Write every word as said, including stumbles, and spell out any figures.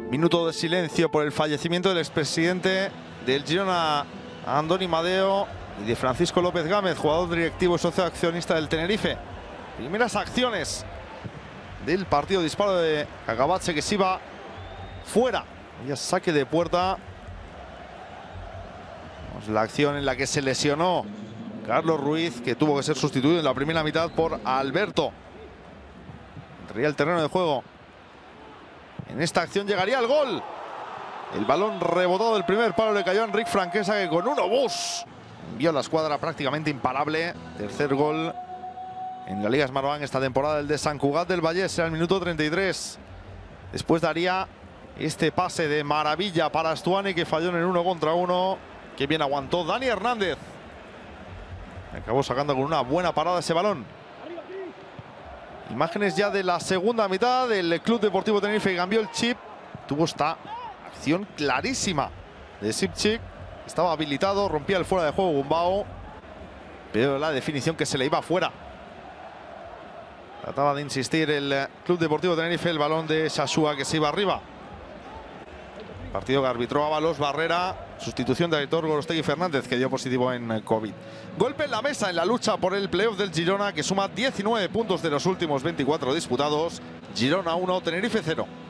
Minuto de silencio por el fallecimiento del expresidente del Girona, Andoni Madeo, y de Francisco López Gámez, jugador directivo y socio accionista del Tenerife. Primeras acciones del partido, disparo de Cagabatse que se iba fuera. Ya saque de puerta. Vamos, la acción en la que se lesionó Carlos Ruiz, que tuvo que ser sustituido en la primera mitad por Alberto. Entraría el terreno de juego. En esta acción llegaría el gol. El balón rebotado del primer palo le cayó a Enric Franquesa, que con un obús envió la escuadra prácticamente imparable. Tercer gol en la Liga Smartbank esta temporada, el de Sant Cugat del Vallès, será el minuto treinta y tres. Después daría este pase de maravilla para Stuani, que falló en el uno contra uno. Que bien aguantó Dani Hernández. Acabó sacando con una buena parada ese balón. Imágenes ya de la segunda mitad del Club Deportivo Tenerife, que cambió el chip. Tuvo esta acción clarísima de Sipchik. Estaba habilitado, rompía el fuera de juego Gumbau, pero la definición que se le iba fuera. Trataba de insistir el Club Deportivo Tenerife, el balón de Shashua que se iba arriba. Partido que arbitró Ábalos Barrera, sustitución de Aitor Gorostegui Fernández, que dio positivo en COVID. Golpe en la mesa en la lucha por el playoff del Girona, que suma diecinueve puntos de los últimos veinticuatro disputados. Girona uno, Tenerife cero.